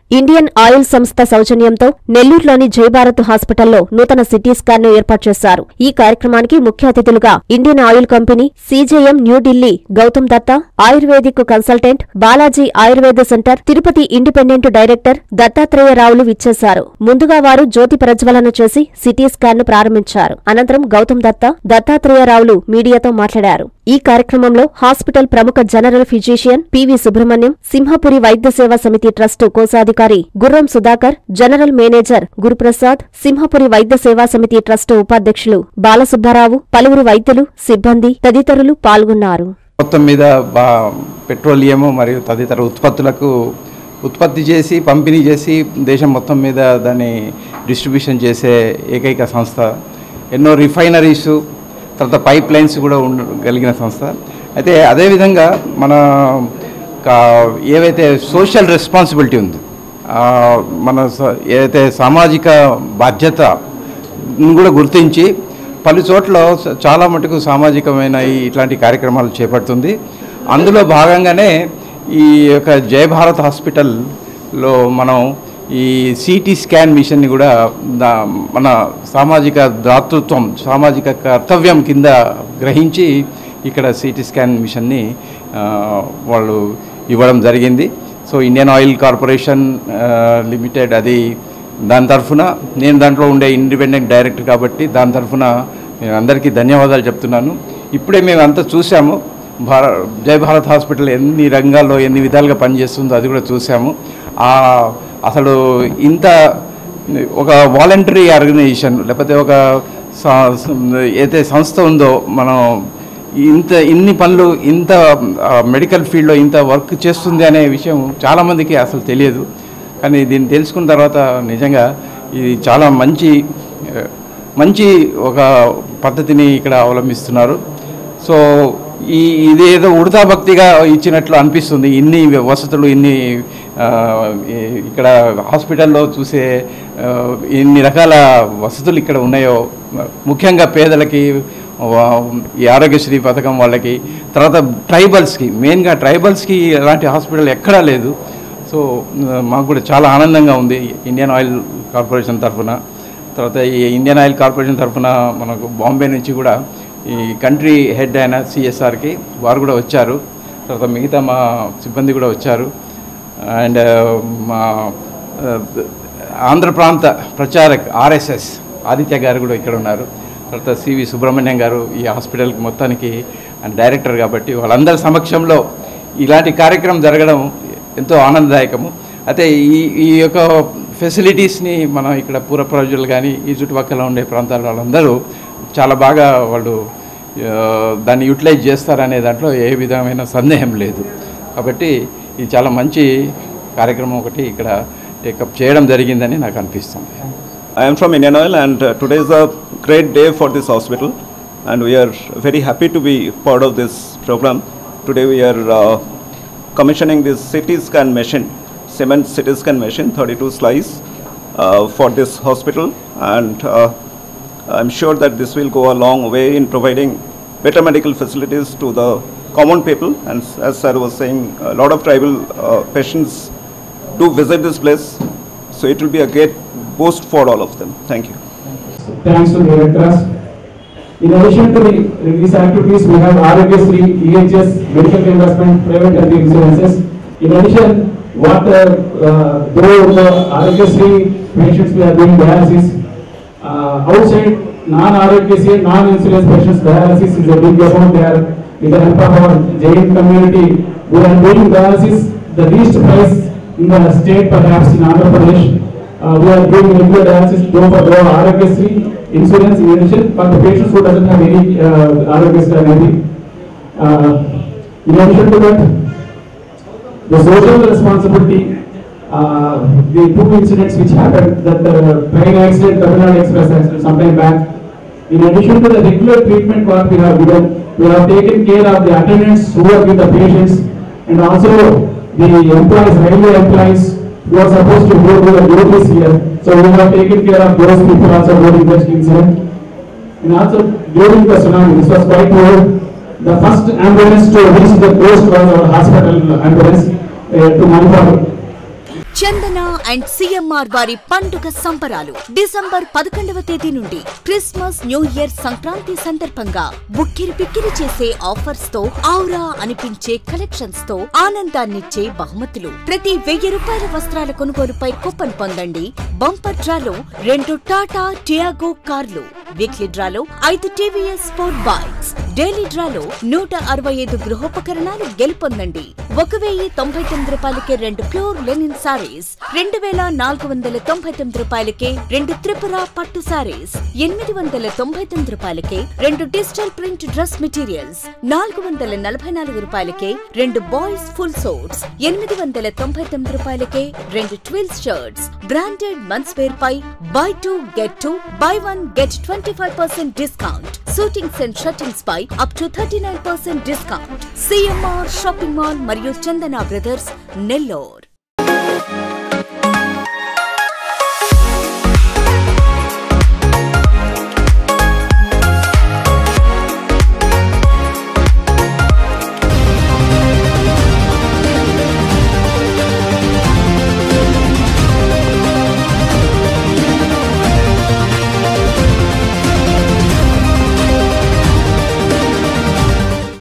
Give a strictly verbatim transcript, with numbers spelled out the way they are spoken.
Indian oil సంస్థ సౌజన్యంతో నెల్లూరులోని జయభారత్ హాస్పిటల్లో నూతన సిటీ స్కాన్ ను ఏర్పాటు చేశారు. ఈ కార్యక్రమానికి ముఖ్య అతిథులుగా Indian Oil company, CJM New Delhi Gautam Datta, ayurvedic consultant, Balaji Ayurveda centre, Tirupati independent director దత్తాత్రేయరావులు విచ్చేశారు. ముందుగా వారు జ్యోతి ప్రజ్వలన చేసి సిటీ స్కాన్ ను ప్రారంభించారు. అనంతరం గౌతమ్ దత్తా, దత్తాత్రేయరావులు మీడియాతో మాట్లాడారు. ఈ కార్యక్రమంలో హాస్పిటల్ ప్రముఖ general physician PV Subrahmanyam, Simhapuri Vaidya Seva Samiti trust కోశాధికారి Gurram Sudhakar, general manager Guruprasad, Simhapuri Vaidya Seva Samiti trust ఉపాధ్యక్షులు బాలసుబ్బారావు, పలువురు వైద్యులు, సిబ్బంది తదితరులు పాల్గొన్నారు. మొత్తం మీద పెట్రోలియం మరియు తదితర ఉత్పత్తులకు ఉత్పత్తి చేసి పంపిణీ చేసి దేశం మొత్తం మీద దాన్ని డిస్ట్రిబ్యూషన్ చేసే ఏకైక సంస్థ. ఎన్నో రిఫైనరీసు తర్వాత పైప్ లైన్స్ కూడా ఉండగలిగిన సంస్థ. అయితే అదేవిధంగా మన ఏవైతే సోషల్ రెస్పాన్సిబిలిటీ ఉంది, మన ఏదైతే సామాజిక బాధ్యతను కూడా గుర్తించి పలు చోట్ల చాలా మటుకు సామాజికమైన ఇట్లాంటి కార్యక్రమాలు చేపడుతుంది. అందులో భాగంగానే ఈ యొక్క జయభారత్ హాస్పిటల్లో మనం ఈ సిటీ స్కాన్ మిషన్ని కూడా మన సామాజిక దాతృత్వం, సామాజిక కర్తవ్యం కింద గ్రహించి ఇక్కడ సిటీ స్కాన్ మిషన్ని వాళ్ళు ఇవ్వడం జరిగింది. So Indian Oil Corporation Limited అది దాని తరఫున, నేను దాంట్లో ఉండే ఇండిపెండెంట్ డైరెక్టర్ కాబట్టి దాని తరఫున నేను అందరికీ ధన్యవాదాలు చెప్తున్నాను. ఇప్పుడే మేము అంతా చూసాము, భార జయభారత్ హాస్పిటల్ ఎన్ని రంగాల్లో ఎన్ని విధాలుగా పనిచేస్తుందో అది కూడా చూసాము. అసలు ఇంత ఒక వాలంటరీ ఆర్గనైజేషన్ లేకపోతే ఒక ఏదైతే సంస్థ ఉందో మనం ఇంత ఇన్ని పనులు ఇంత మెడికల్ ఫీల్డ్లో ఇంత వర్క్ చేస్తుంది అనే విషయం చాలామందికి అసలు తెలియదు. కానీ దీన్ని తెలుసుకున్న తర్వాత నిజంగా ఇది చాలా మంచి మంచి ఒక పద్ధతిని ఇక్కడ అవలంబిస్తున్నారు. సో ఈ ఇదేదో ఉడతా భక్తిగా ఇచ్చినట్లు అనిపిస్తుంది. ఇన్ని వసతులు, ఇన్ని ఇక్కడ హాస్పిటల్లో చూసే ఇన్ని రకాల వసతులు ఇక్కడ ఉన్నాయో, ముఖ్యంగా పేదలకి ఈ ఆరోగ్యశ్రీ పథకం వాళ్ళకి, తర్వాత ట్రైబల్స్కి, మెయిన్గా ట్రైబల్స్కి ఎలాంటి హాస్పిటల్ ఎక్కడా లేదు. సో మాకు కూడా చాలా ఆనందంగా ఉంది ఇండియన్ ఆయిల్ కార్పొరేషన్ తరఫున. తర్వాత ఈ ఇండియన్ ఆయిల్ కార్పొరేషన్ తరఫున మనకు బాంబే నుంచి కూడా ఈ కంట్రీ హెడ్ అయిన సిఎస్ఆర్కి వారు కూడా వచ్చారు. తర్వాత మిగతా మా సిబ్బంది కూడా వచ్చారు. అండ్ మా ఆంధ్ర ప్రాంత ప్రచారక్ ఆర్ఎస్ఎస్ ఆదిత్య గారు కూడా ఇక్కడ ఉన్నారు. తర్వాత సివి సుబ్రహ్మణ్యం గారు ఈ హాస్పిటల్కి మొత్తానికి డైరెక్టర్ కాబట్టి వాళ్ళందరి సమక్షంలో ఇలాంటి కార్యక్రమం జరగడం ఎంతో ఆనందదాయకము. అయితే ఈ ఈ యొక్క ఫెసిలిటీస్ని మనం ఇక్కడ పూర్వ ప్రజలు కానీ ఈ చుట్టుపక్కల ఉండే ప్రాంతాల వాళ్ళందరూ చాలా బాగా వాళ్ళు దాన్ని యూటిలైజ్ చేస్తారనే దాంట్లో ఏ విధమైన సందేహం లేదు. కాబట్టి ఇది చాలా మంచి కార్యక్రమం ఒకటి ఇక్కడ టేకప్ చేయడం జరిగిందని నాకు అనిపిస్తుంది. I am from Indian Oil and uh, today is a great day for this hospital and we are very happy to be part of this program. Today we are uh, commissioning this C T scan machine, cement C T scan machine, thirty-two slice uh, for this hospital, and uh, I'm sure that this will go a long way in providing better medical facilities to the common people. And as sir was saying, a lot of tribal uh, patients do visit this place, so it will be a great boost for all of them. Thank you. Thanks to the directors. In addition to the, these activities, we have Arogyasri, E H S, medical reimbursement, private health insurances. In addition, what uh, uh, though the Arogyasri patients we are doing dialysis, uh, outside non-Arogyasri, non-insurance patients dialysis is a big amount there. With the help of our Jain community, we are doing dialysis the least price in the state, perhaps in Andhra Pradesh. Uh, we are doing regular dialysis though for the Arogyasri insurance in addition, but the patients who doesn't have any uh, Arogyasri maybe. Uh, in addition to that, the social responsibility, uh, the two incidents which happened, that the train accident, Tamil Nadu Express accident sometime back. In addition to the regular treatment what we have given, we have taken care of the attendants who are with the patients, and also the employees, railway employees who are supposed to go to the duties here. So we have taken care of those people also during this incident. And also during the tsunami, this was quite old. The first ambulance to reach the coast was our hospital ambulance uh, to Manipur. Chandana and CMR వారి పండుగ సంబరాలు December పదకొండవ తేదీ నుండి Christmas new year Sankranti సందర్భంగా బుక్కిరి పిక్కిరి చేసే offers తో ఔరా అనిపించే కలెక్షన్స్ తో ఆనందాన్నిచ్చే బహుమతులు. ప్రతి వెయ్యి రూపాయల వస్త్రాల కొనుగోలుపై కూపన్ పొందండి. బంపర్ డ్రాలో రెండు టాటా టియాగో కార్లు, వీక్లీ డ్రాలో ఐదు టీవీఎస్ స్పోర్ట్ బైక్స్, డైలీ డ్రాలో నూట అరవై ఐదు గృహోపకరణాలు గెలుపొందండి. ఒక వెయ్యి తొంభై తొమ్మిది రూపాయలకే రెండు ప్యూర్ లెనిన్ సారీస్, రెండు వేల నాలుగు వందల తొంభై తొమ్మిది రూపాయలకే రెండు త్రిపుర పట్టు సారీస్, ఎనిమిది వందల తొంభై తొమ్మిది రూపాయలకే రెండు డిజిటల్ ప్రింట్ డ్రెస్ మెటీరియల్స్, నాలుగు వందల నలభై నాలుగు రూపాయలకే రెండు బాయ్స్ ఫుల్ సోట్స్, ఎనిమిది వందల తొంభై తొమ్మిది రూపాయలకే రెండు twills shirts. Branded men's wear పై buy two get two, buy one get twenty five percent discount. Shootings and shirtings పై up to thirty nine percent discount. CMR shopping mall మరియు చందన బ్రదర్స్, నెల్లూరు.